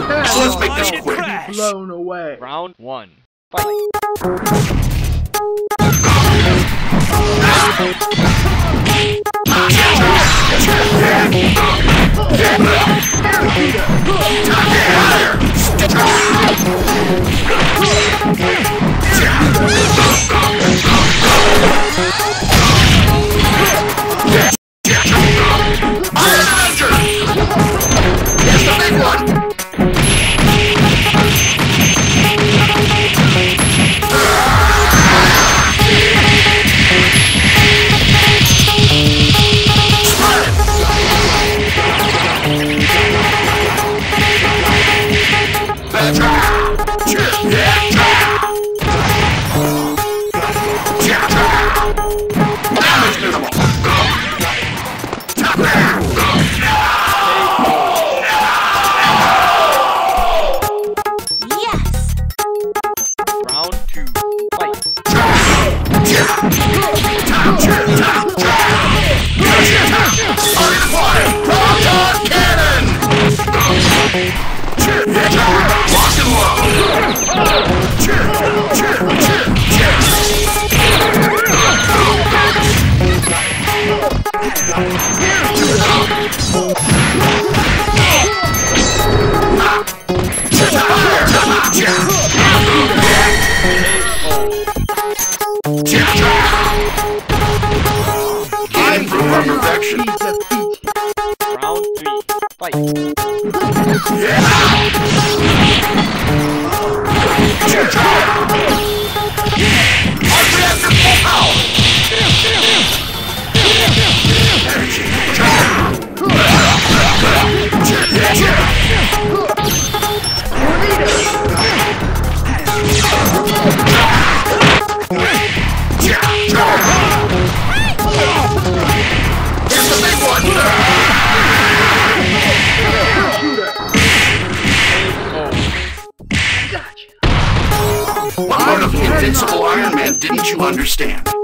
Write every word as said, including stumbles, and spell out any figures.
So let's make this quick. Blown away. Round one. Fight. Here's the big one! Round two. Fight. Proton cannon! Lock and load! Aim for perfection. Round three. Fight. Here's the big one! What part of the invincible Iron Man didn't you understand?